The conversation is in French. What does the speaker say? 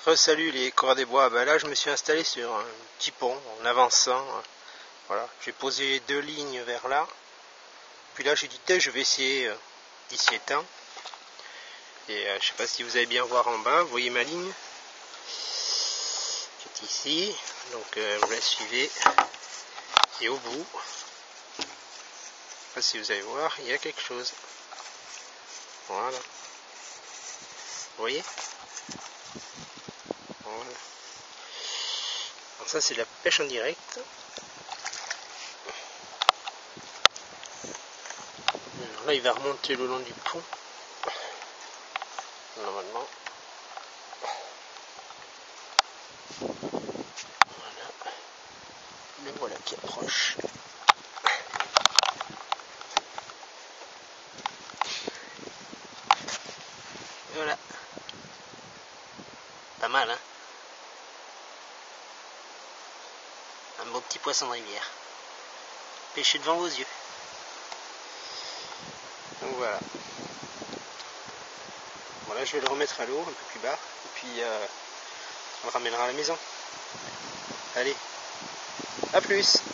Salut les coureurs des bois. Là je me suis installé sur un petit pont en avançant. Voilà, j'ai posé 2 lignes vers là. Puis là j'ai dit je vais essayer d'ici étant. Et je sais pas si vous allez bien voir en bas, vous voyez ma ligne qui est ici. Donc vous la suivez. Et au bout, je sais pas si vous allez voir, il y a quelque chose. Voilà. Vous voyez? Voilà. Alors ça c'est de la pêche en direct. Alors là il va remonter le long du pont. Normalement. Voilà. Le voilà qui approche. Voilà. Pas mal, hein? Un beau petit poisson de rivière. Pêché devant vos yeux. Donc voilà. Voilà, je vais le remettre à l'eau un peu plus bas. Et puis on le ramènera à la maison. Allez, à plus!